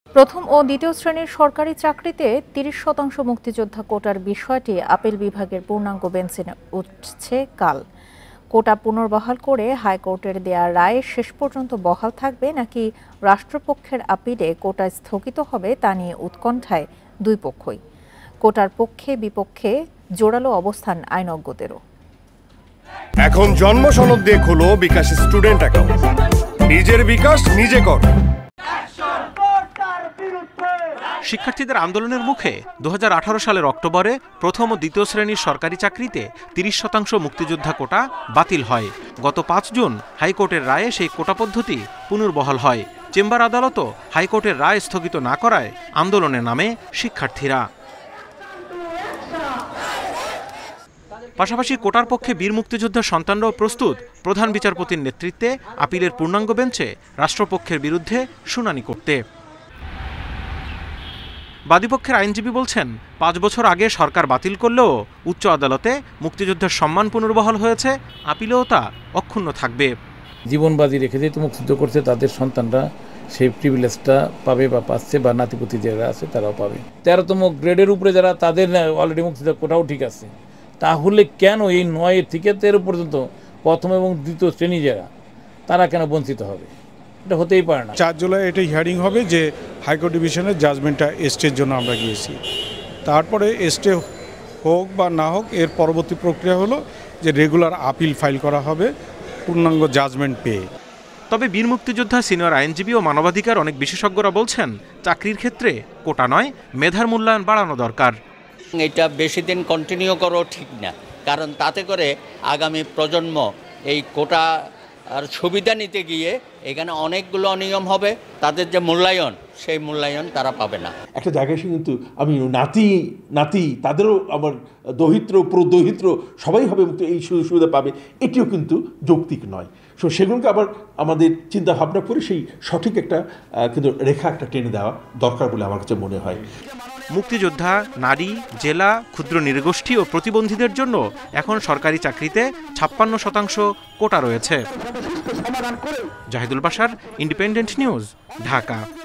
প্রথম ও দ্বিতীয় শ্রেণীর সরকারি চাকরিতে ৩০% মুক্তিযোদ্ধা কোটার বিষয়টি আপিল বিভাগের পূর্ণাঙ্গ বেঞ্চে উঠছে কাল। কোটা পুনর্বহাল করে হাইকোর্টের দেয়া রায় শেষ পর্যন্ত বহাল থাকবে নাকি রাষ্ট্রপক্ষের আপিলে কোটা স্থগিত হবে তা নিয়ে উৎকণ্ঠায় দুই পক্ষই। কোটার পক্ষে বিপক্ষে জোরালো অবস্থান আইনজ্ঞদেরও। এখন জন্ম সনদ দিয়ে খোলো বিকাশ স্টুডেন্ট অ্যাকাউন্ট। নিজের বিকাশ নিজে কর। শিক্ষার্থীদের আন্দোলনের মুখে 2018 সালের অক্টোবরে প্রথম ও দ্বিতীয় শ্রেণীর সরকারি চাকরিতে 30% মুক্তিযোদ্ধা কোটা বাতিল হয়। গত 5 জুন হাইকোর্টের রায়ে সেই কোটা পদ্ধতি পুনর্বহাল হয়। চেম্বার আদালতও হাইকোর্টের রায় স্থগিত না করায় আন্দোলনে নামে শিক্ষার্থীরা। পাশাপাশি কোটার পক্ষে বীর মুক্তিযোদ্ধার সন্তানরাও প্রস্তুত প্রধান বিচারপতির নেতৃত্বে আপিলের পূর্ণাঙ্গ বেঞ্চে রাষ্ট্রপক্ষের বিরুদ্ধে শুনানি করতে। বাদীপক্ষের আইনজীবী বলছেন, 5 বছর আগে সরকার বাতিল করলেও উচ্চ আদালতে মুক্তিযোদ্ধার সম্মান পুনর্বহাল হয়েছে, আপিলেও তা অক্ষুণ্ণ থাকবে। জীবন বাজি রেখে যেহেতু মুক্তিযুদ্ধ করছে তাদের সন্তানরা সেই প্রিভিলেজটা পাবে বা পাচ্ছে, বা নাতিপুতি যারা আছে তারাও পাবে। 13তম গ্রেডের উপরে যারা তাদের অলরেডি মুক্তিযোদ্ধা কোটাও ঠিক আছে, তাহলে কেন এই 9 থেকে 13 পর্যন্ত প্রথম এবং দ্বিতীয় শ্রেণী যারা তারা কেন বঞ্চিত হবে? এটা হতেই পারে না। 4 জুলাই এটা হিয়ারিং হবে যে হাইকোর্ট ডিভিশনের জাজমেন্টটা স্টের জন্য আমরা গিয়েছি। তারপরে স্টে হোক বা না হোক এর পরবর্তী প্রক্রিয়া হলো যে রেগুলার আপিল ফাইল করা হবে পূর্ণাঙ্গ জাজমেন্ট পেয়ে। তবে বীর মুক্তিযোদ্ধা, সিনিয়র আইনজীবী ও মানবাধিকার অনেক বিশেষজ্ঞরা বলছেন, চাকরির ক্ষেত্রে কোটা নয়, মেধার মূল্যায়ন বাড়ানো দরকার। এটা বেশি দিন কন্টিনিউ করা ঠিক না, কারণ তাতে করে আগামী প্রজন্ম এই কোটা আর সুবিধা নিতে গিয়ে এখানে অনেকগুলো অনিয়ম হবে, তাদের যে মূল্যায়ন সেই মূল্যায়ন তারা পাবে না। একটা জায়গায় এসে কিন্তু আমি নাতি তাদেরও আমার দহিত্র প্রদহিত্র সবাই হবে মুক্ত, এই সুবিধা পাবে, এটিও কিন্তু যৌক্তিক নয়। সেগুলোকে আবার আমাদের চিন্তা ভাবনা করে সেই সঠিক একটা কিন্তু রেখা একটা টেনে দেওয়া দরকার বলে আমার কাছে মনে হয়। মুক্তিযোদ্ধা, নারী, জেলা, ক্ষুদ্র নৃগোষ্ঠী ও প্রতিবন্ধীদের জন্য এখন সরকারি চাকরিতে 56% কোটা রয়েছে। Zahidul Bashar, Independent News, Dhaka.